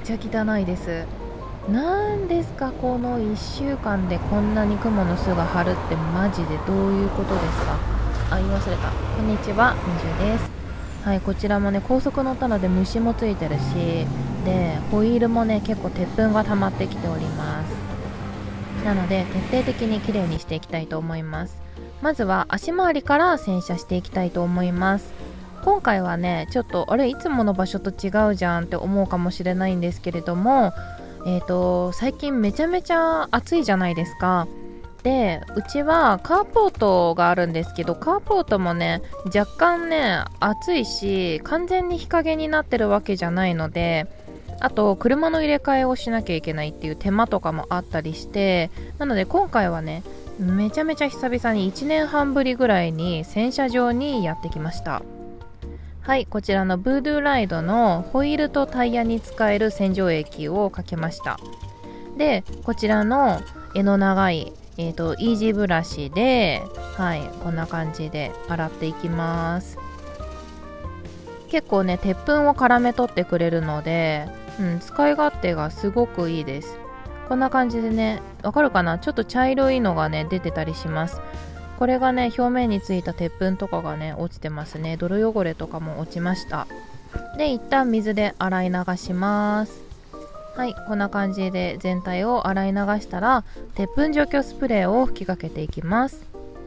ちゃ汚いです。なんですかこの1週間でこんなに蜘蛛の巣が張るって、マジでどういうことですか？あ、言い忘れた。こんにちは、みじゅです。はい、こちらもね、高速乗ったので虫もついてるし、でホイールもね結構鉄粉が溜まってきております。なので徹底的にきれいにしていきたいと思います。まずは足回りから洗車していきたいと思います。今回はねちょっとあれいつもの場所と違うじゃんって思うかもしれないんですけれども、最近めちゃめちゃ暑いじゃないですか。でうちはカーポートがあるんですけど、カーポートもね若干ね暑いし、完全に日陰になってるわけじゃないので、あと車の入れ替えをしなきゃいけないっていう手間とかもあったりして、なので今回はねめちゃめちゃ久々に1年半ぶりぐらいに洗車場にやってきました。はい、こちらのブードゥーライドのホイールとタイヤに使える洗浄液をかけました。でこちらの柄の長いイージーブラシで、はい、こんな感じで洗っていきます。結構ね鉄粉を絡め取ってくれるので、使い勝手がすごくいいです。こんな感じでね、わかるかな、ちょっと茶色いのがね出てたりします。これがね表面についた鉄粉とかがね落ちてますね。泥汚れとかも落ちました。で一旦水で洗い流します。はい、こんな感じで全体を洗い流したら鉄粉除去スプレーを吹きかけていきます。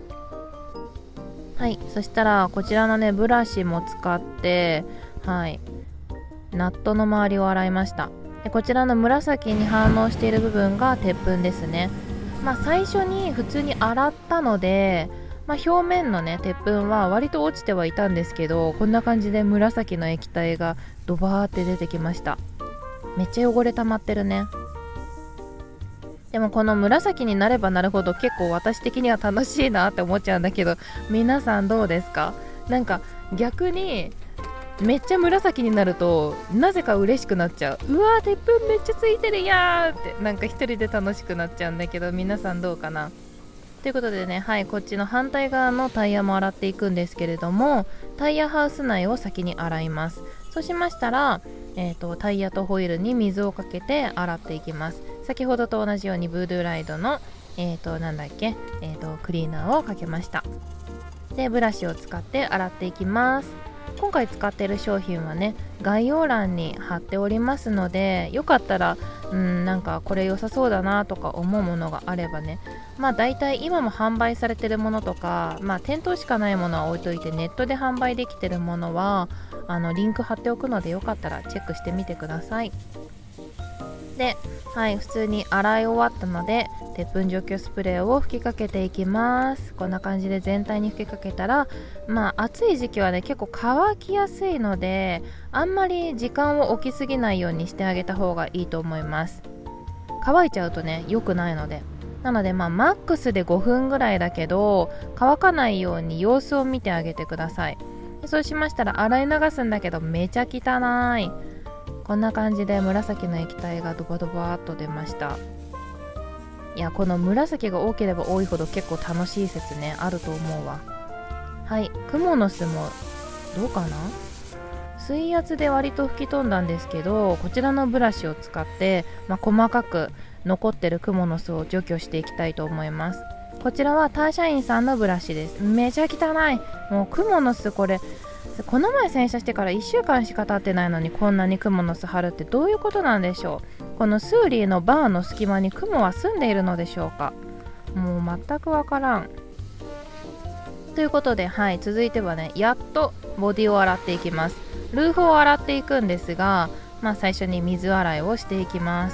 はい、そしたらこちらのねブラシも使って、はい、ナットの周りを洗いました。でこちらの紫に反応している部分が鉄粉ですね。最初に普通に洗ったので、表面のね鉄粉は割と落ちてはいたんですけど、こんな感じで紫の液体がドバーって出てきました。めっちゃ汚れ溜まってるね。でもこの紫になればなるほど結構私的には楽しいなって思っちゃうんだけど、皆さんどうですか？なんか逆にめっちゃ紫になるとなぜか嬉しくなっちゃう。うわー鉄粉めっちゃついてるやーって、なんか一人で楽しくなっちゃうんだけど、皆さんどうかな？ということでね、はい、こっちの反対側のタイヤも洗っていくんですけれども、タイヤハウス内を先に洗います。そうしましたら、タイヤとホイールに水をかけて洗っていきます。先ほどと同じようにブードゥーライドのなんだっけ、クリーナーをかけました。でブラシを使って洗っていきます。今回使っている商品はね概要欄に貼っておりますので、よかったらなんかこれ良さそうだなとか思うものがあればね、だいたい今も販売されてるものとか、店頭しかないものは置いといて、ネットで販売できてるものはリンク貼っておくので、よかったらチェックしてみてください。で、はい、普通に洗い終わったので鉄粉除去スプレーを吹きかけていきます。こんな感じで全体に吹きかけたら、暑い時期はね結構乾きやすいので、あんまり時間を置きすぎないようにしてあげた方がいいと思います。乾いちゃうとね良くないので、なのでマックスで5分ぐらいだけど乾かないように様子を見てあげてください。そうしましたら洗い流すんだけどめちゃ汚い。こんな感じで紫の液体がドバドバーっと出ました。いや、この紫が多ければ多いほど結構楽しい説ねあると思うわ。はい、クモの巣もどうかな、水圧で割と吹き飛んだんですけど、こちらのブラシを使って、細かく残ってるクモの巣を除去していきたいと思います。こちらはターシャインさんのブラシです。めちゃ汚い。もうクモの巣、この前洗車してから1週間しか経ってないのにこんなにクモの巣張るってどういうことなんでしょう。このスーリーのバーの隙間にクモは住んでいるのでしょうか。もう全くわからん。ということで、はい、続いてはねやっとボディを洗っていきます。ルーフを洗っていくんですが、最初に水洗いをしていきます。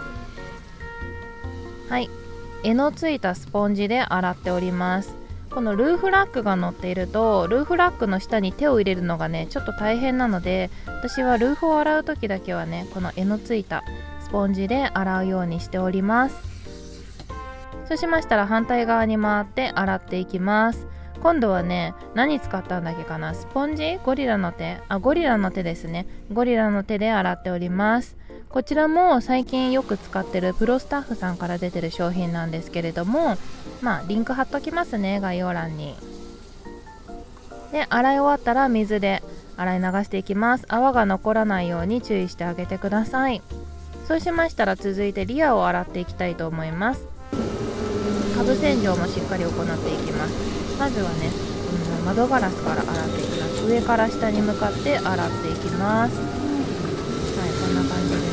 はい、柄のついたスポンジで洗っております。このルーフラックが乗っていると、ルーフラックの下に手を入れるのがねちょっと大変なので、私はルーフを洗う時だけはねこの柄のついたスポンジで洗うようにしております。そうしましたら反対側に回って洗っていきます。今度はね何使ったんだっけかな、スポンジ、ゴリラの手ですね。ゴリラの手で洗っております。こちらも最近よく使ってるプロスタッフさんから出てる商品なんですけれども、リンク貼っときますね概要欄に。で洗い終わったら水で洗い流していきます。泡が残らないように注意してあげてください。そうしましたら続いてリアを洗っていきたいと思います。下部洗浄もしっかり行っていきます。まずはね、窓ガラスから洗っていきます。上から下に向かって洗っていきます。はい、こんな感じでね。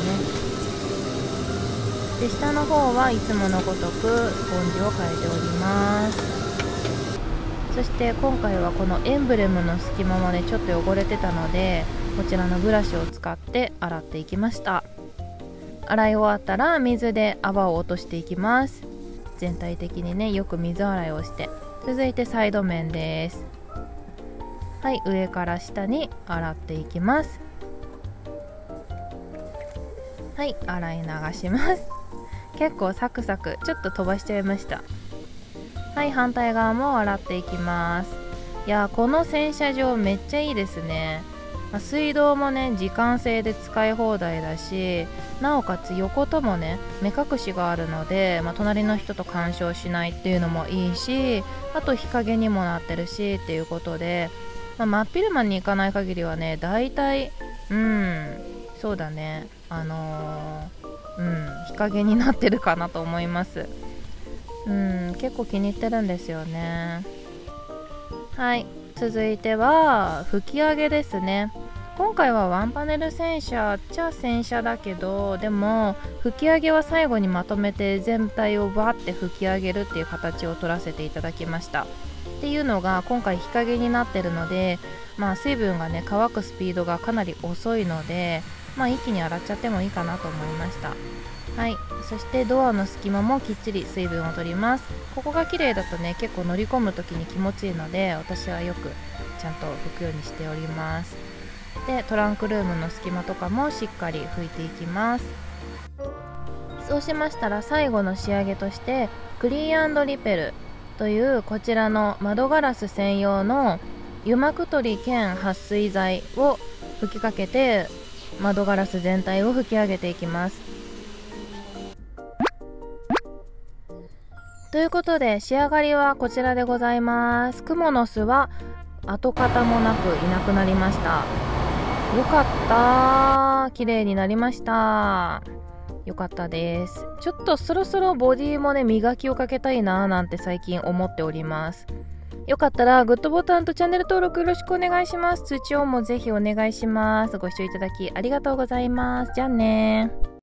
で、下の方はいつものごとくスポンジを変えております。そして今回はこのエンブレムの隙間もねちょっと汚れてたので、こちらのブラシを使って洗っていきました。洗い終わったら水で泡を落としていきます。全体的にねよく水洗いをして、続いてサイド面です。はい、上から下に洗っていきます。はい、洗い流します。結構サクサク、ちょっと飛ばしちゃいました。はい、反対側も洗っていきます。いやー、この洗車場めっちゃいいですね。水道もね時間制で使い放題だし、なおかつ横ともね目隠しがあるので、隣の人と干渉しないっていうのもいいし、あと日陰にもなってるしっていうことで、真っ昼間に行かない限りはねだいたいそうだね日陰になってるかなと思います。結構気に入ってるんですよね。はい、続いては拭き上げですね。今回はワンパネル洗車っちゃ洗車だけど、でも拭き上げは最後にまとめて全体をバーって拭き上げるっていう形を取らせていただきました。っていうのが今回日陰になってるので、水分がね乾くスピードがかなり遅いので、一気に洗っちゃってもいいかなと思いました。はい、そしてドアの隙間もきっちり水分を取ります。ここが綺麗だとね結構乗り込む時に気持ちいいので、私はよくちゃんと拭くようにしております。で、トランクルームの隙間とかもしっかり拭いていきます。そうしましたら最後の仕上げとしてクリーン&リペルというこちらの窓ガラス専用の油膜取り兼撥水剤を吹きかけて窓ガラス全体を拭き上げていきます。ということで仕上がりはこちらでございます。クモの巣は跡形もなくいなくなりました。よかった、綺麗になりました。よかったです。ちょっとそろそろボディもね磨きをかけたいななんて最近思っております。よかったらグッドボタンとチャンネル登録よろしくお願いします。通知音もぜひお願いします。ご視聴いただきありがとうございます。じゃあねー。